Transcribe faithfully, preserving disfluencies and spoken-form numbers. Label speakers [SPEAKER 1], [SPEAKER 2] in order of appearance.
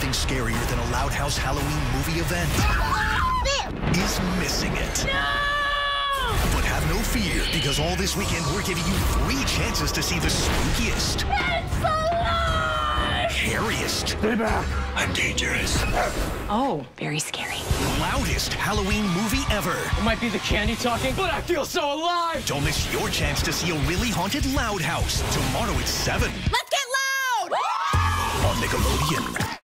[SPEAKER 1] nothing scarier than a Loud House Halloween movie event is missing it.
[SPEAKER 2] No!
[SPEAKER 1] But have no fear, because all this weekend we're giving you three chances to see the spookiest,
[SPEAKER 2] It's alive!
[SPEAKER 1] hairiest,
[SPEAKER 3] Stay back.
[SPEAKER 1] I'm dangerous,
[SPEAKER 2] Oh, very scary.
[SPEAKER 1] loudest Halloween movie ever.
[SPEAKER 3] It might be the candy talking, but I feel so alive.
[SPEAKER 1] Don't miss your chance to see a really haunted Loud House tomorrow at seven
[SPEAKER 2] Let's get loud!
[SPEAKER 1] on Nickelodeon.